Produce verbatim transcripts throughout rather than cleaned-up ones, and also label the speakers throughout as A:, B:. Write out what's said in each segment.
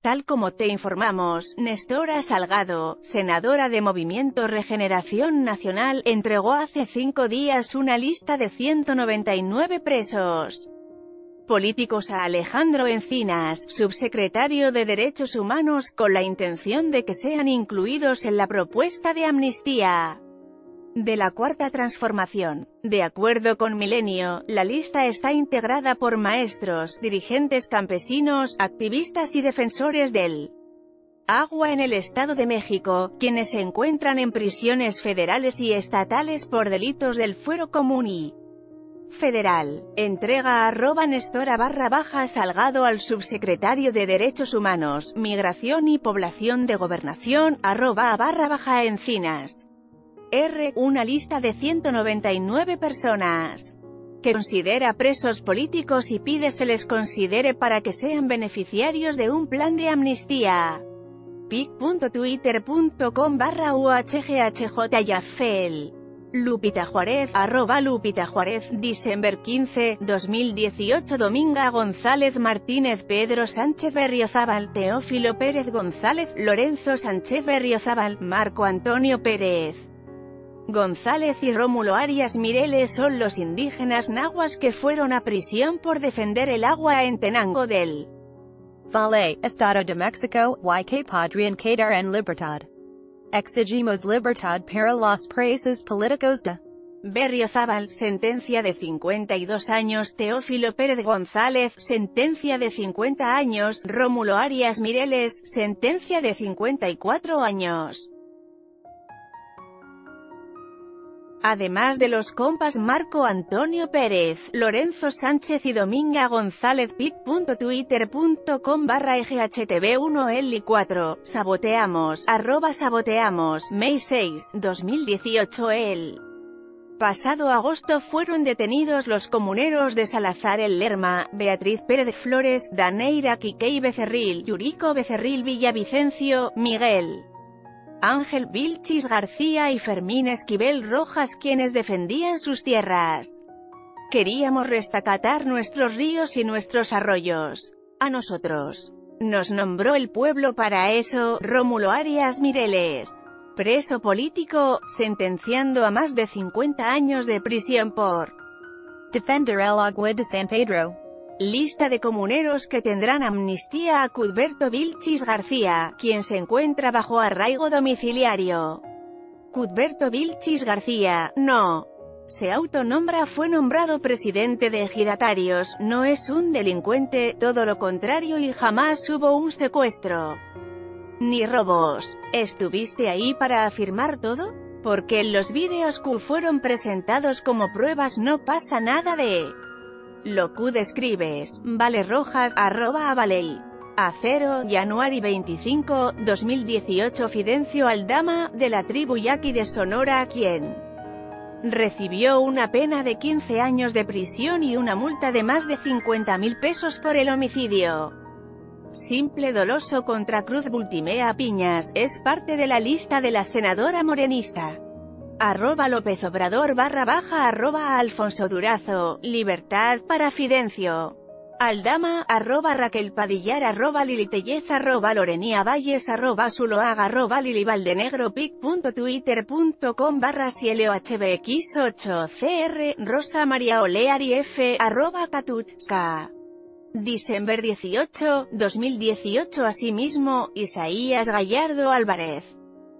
A: Tal como te informamos, Nestora Salgado, senadora de Movimiento Regeneración Nacional, entregó hace cinco días una lista de ciento noventa y nueve presos políticos a Alejandro Encinas, subsecretario de Derechos Humanos, con la intención de que sean incluidos en la propuesta de amnistía de la Cuarta Transformación. De acuerdo con Milenio, la lista está integrada por maestros, dirigentes campesinos, activistas y defensores del agua en el Estado de México, quienes se encuentran en prisiones federales y estatales por delitos del fuero común y federal. Entrega arroba Nestora barra baja Salgado al subsecretario de Derechos Humanos, Migración y Población de Gobernación, arroba barra baja Encinas. R. Una lista de ciento noventa y nueve personas que considera presos políticos y pide se les considere para que sean beneficiarios de un plan de amnistía. pic punto twitter punto com barra uhghjyafel. Lupita Juárez, arroba Lupita Juárez, Diciembre quince, dos mil dieciocho. Dominga González Martínez, Pedro Sánchez Berriozábal, Teófilo Pérez González, Lorenzo Sánchez Berriozábal, Marco Antonio Pérez González y Rómulo Arias Mireles son los indígenas nahuas que fueron a prisión por defender el agua en Tenango del
B: Valle, Estado de México, y que podrían quedar en libertad. Exigimos libertad para los presos políticos de
A: Berriozábal, sentencia de cincuenta y dos años. Teófilo Pérez González, sentencia de cincuenta años. Rómulo Arias Mireles, sentencia de cincuenta y cuatro años. Además de los compas Marco Antonio Pérez, Lorenzo Sánchez y Dominga González. pic punto twitter punto com barra eghb uno l y cuatro, saboteamos, arroba saboteamos, May seis, dos mil dieciocho. El pasado agosto fueron detenidos los comuneros de Salazar el Lerma, Beatriz Pérez Flores, Daneira Quiquey Becerril, Yurico Becerril Villavicencio, Miguel Ángel Vilchis García y Fermín Esquivel Rojas, quienes defendían sus tierras. Queríamos rescatar nuestros ríos y nuestros arroyos. A nosotros nos nombró el pueblo para eso. Rómulo Arias Mireles, preso político, sentenciando a más de cincuenta años de prisión por
B: defender el agua de San Pedro.
A: Lista de comuneros que tendrán amnistía a Cuthberto Vilchis García, quien se encuentra bajo arraigo domiciliario. Cuthberto Vilchis García, no se autonombra, fue nombrado presidente de ejidatarios, no es un delincuente, todo lo contrario, y jamás hubo un secuestro ni robos. ¿Estuviste ahí para afirmar todo? Porque en los vídeos que fueron presentados como pruebas no pasa nada de lo que describes. Vale Rojas, arroba Avaley. Acero, Januari veinticinco, dos mil dieciocho. Fidencio Aldama, de la tribu Yaqui de Sonora, quien recibió una pena de quince años de prisión y una multa de más de cincuenta mil pesos por el homicidio simple doloso contra Cruz Bultimea Piñas, es parte de la lista de la senadora morenista. Arroba López Obrador barra baja arroba Alfonso Durazo, libertad para Fidencio Aldama, arroba Raquel Padillar, arroba Lili Tellez, arroba Lorenia Valles, arroba Zuloaga, arroba Lili Valdenegro, pic punto twitter punto com barra Cielo H B X ocho C R, Rosa María Oleari F, arroba Katutska. Diciembre dieciocho, dos mil dieciocho. Asimismo, Isaías Gallardo Álvarez,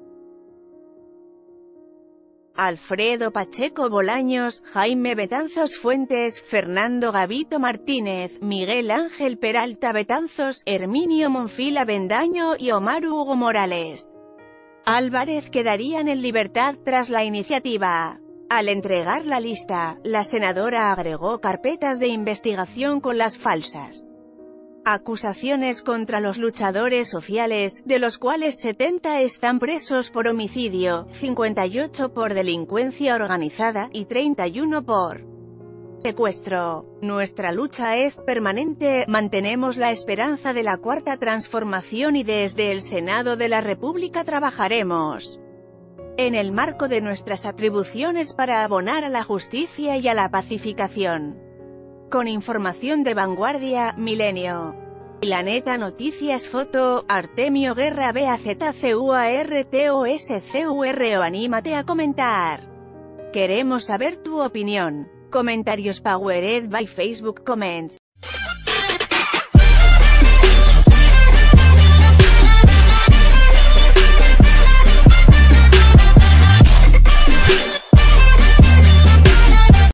A: Alfredo Pacheco Bolaños, Jaime Betanzos Fuentes, Fernando Gavito Martínez, Miguel Ángel Peralta Betanzos, Herminio Monfil Avendaño y Omar Hugo Morales Álvarez quedarían en libertad tras la iniciativa. Al entregar la lista, la senadora agregó carpetas de investigación con las falsas acusaciones contra los luchadores sociales, de los cuales setenta están presos por homicidio, cincuenta y ocho por delincuencia organizada, y treinta y uno por secuestro. Nuestra lucha es permanente, mantenemos la esperanza de la Cuarta Transformación y desde el Senado de la República trabajaremos en el marco de nuestras atribuciones para abonar a la justicia y a la pacificación. Con información de Vanguardia, Milenio. Y la neta noticias foto, Artemio Guerra B A Z C U A R T O S C U R O anímate a comentar. Queremos saber tu opinión. Comentarios powered by Facebook Comments.